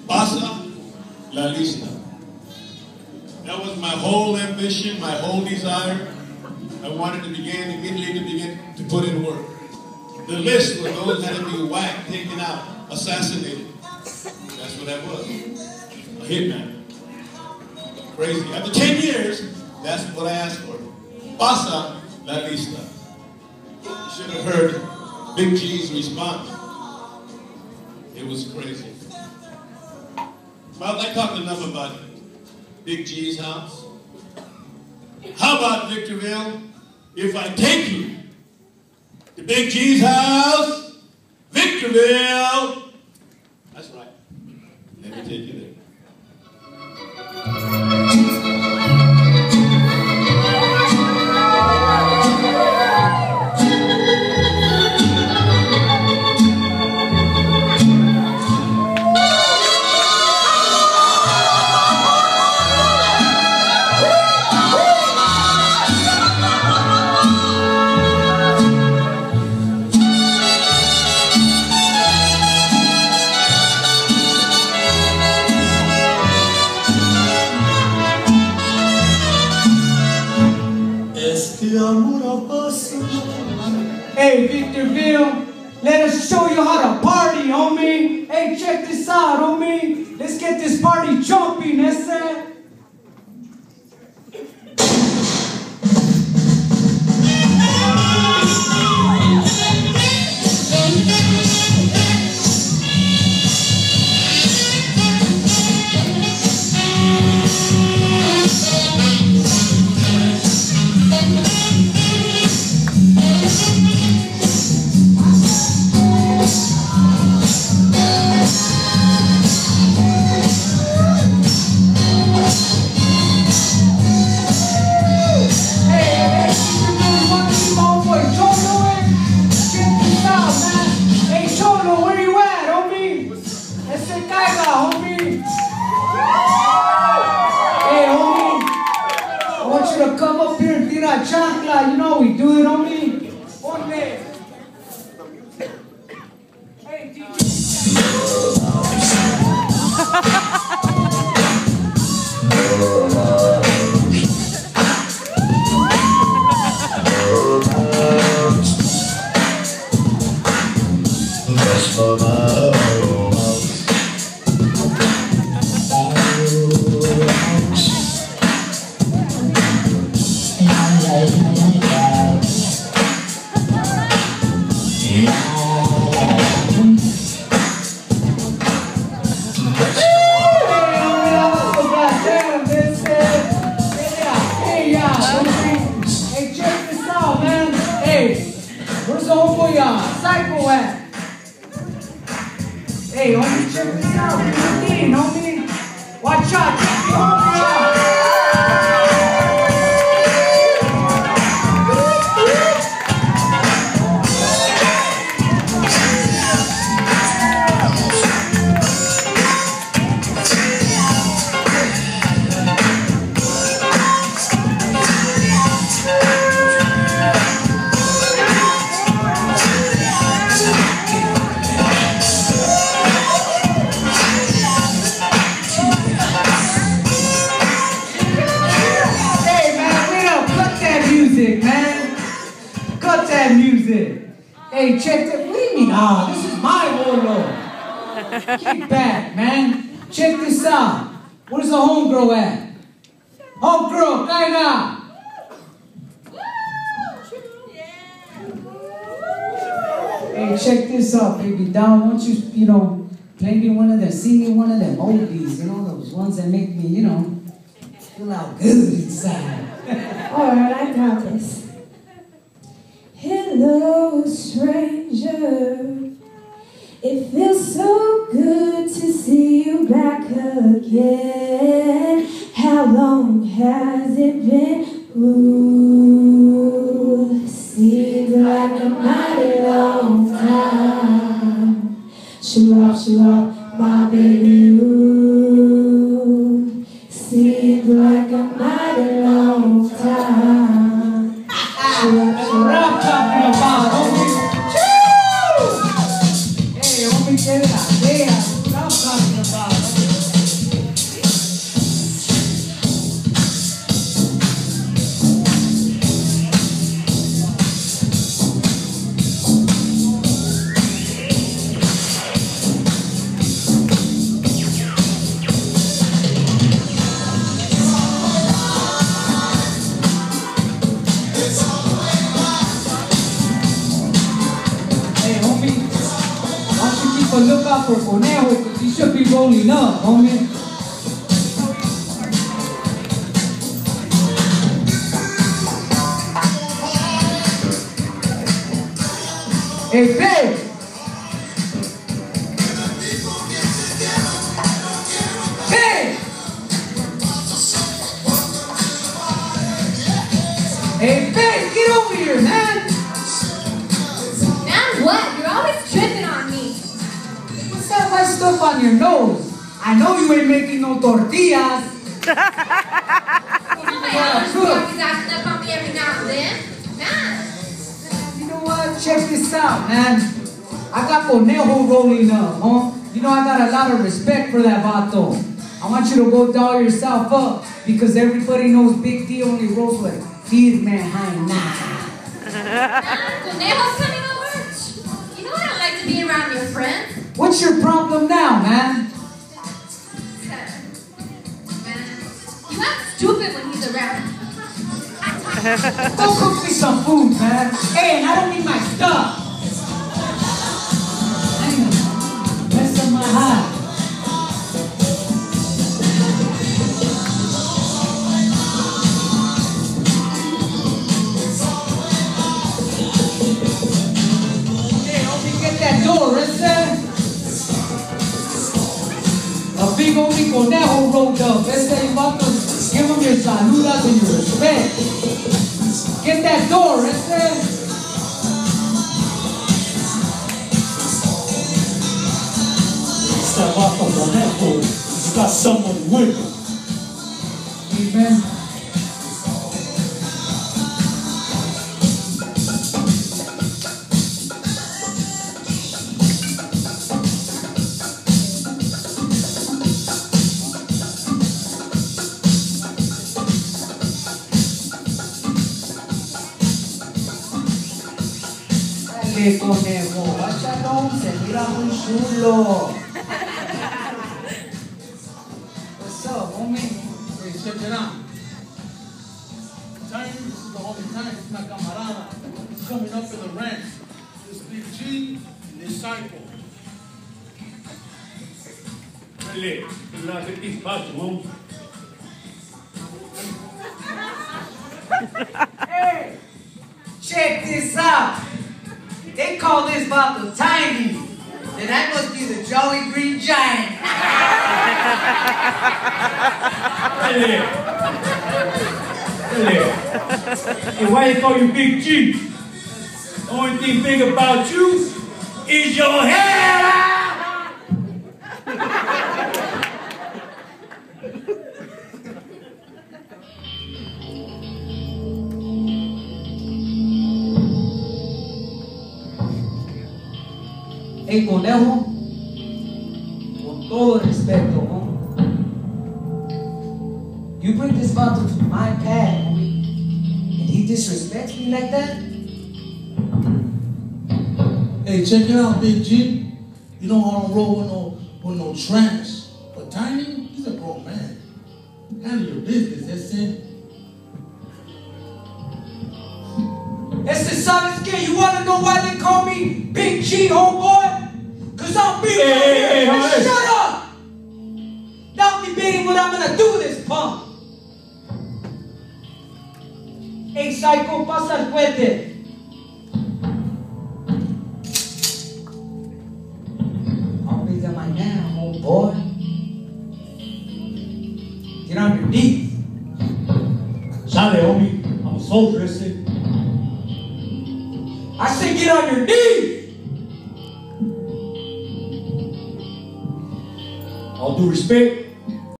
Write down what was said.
Pasa la lista. That was my whole ambition, my whole desire. I wanted to begin to put in work. The list were those that had to be whacked, taken out, assassinated. That's what that was. A hitman. Crazy. After 10 years, that's what I asked for. Pasa la lista. You should have heard Big G's response. It was crazy. Well, I talked enough about Big G's house. How about, Victorville, if I take you to Big G's house, Victorville? That's right. Let me take you there. Hey, Victorville, let us show you how to party, homie. Hey, check this out, homie. Let's get this party jumping, that's it. Chancla, you know we do it, homie. One day. Hey, DJ. Psycho at? Hey, homie, check this out. Hey, homie. Watch out. Check the homie out. Music. Hey, check that. What do you mean? Ah, this is my warlord. Kick back, man. Check this out. Where's the homegirl at? Homegirl, kinda. Hey, check this out, baby. Down, why don't you play me one of them, sing me one of them oldies, those ones that make me, feel out good inside. All right, I got this. Hello, stranger. It feels so good to see you back again. How long has it been? Ooh, seems like a mighty long time. Shoot up, my baby. Ooh, seems like a mighty long time. Shoot up. Hey, homie, get it out there. That's what I'm talking about. vato conejo, because he should be rolling up, homie. Hey, babe. Hey. Hey, babe, get over here, man. Man, what? You're always tripping on me. What's that white stuff on your nose? I know you ain't making no tortillas. You know my husband's always acting up on me every now and then. Man. You know what? Check this out, man. I got conejo rolling up, huh? You know I got a lot of respect for that vato. I want you to go doll yourself up because everybody knows Big D only rolls with firme jaina. Conejo's coming over. You know I don't like to be around your friends. What's your problem now, man? Man, you act stupid when he's around. Go cook me some food, man. Hey, and I don't need my stuff. Damn, mess up my high. Hey, homie, get that door, listen. A big homie conejo rolled up. Ese vato, give him your saludas and your respect. Get that door, ese. Step off on that board. You got someone with you. Amen. Dale, conejo, váyalo, se mira muy chulo. What's up, homie? Hey, check it out. Tiny, this is the homie Tiny. It's my camarada. He's coming up in the ranch. This Big G and this Psycho. Dale, relax, get these spots, homie. Hey, check this out. They call this vato Tiny. Then I must be the Jolly Green Giant. Dale. Dale. Hey, why they call you Big G? The only thing big about you is your hair. Hey, conejo, con todo respeto, homie. You bring this vato to my pad, homie, and he disrespects me like that? Hey, check it out, Big G. You know I don't roll with no trash. But Tiny, he's a grown man. Handle your business, that's it. ¿Sabes qué? You wanna know why they call me Big G, homeboy? Cause I'm big. Hey, shut up! Stop debating what I'm gonna do with this punk. Hey, Psycho, pasa el cohete. How big am I now, homeboy? Get on your knees. Sale, homie. I'm a soldier, ese. I said get on your knees! All due respect,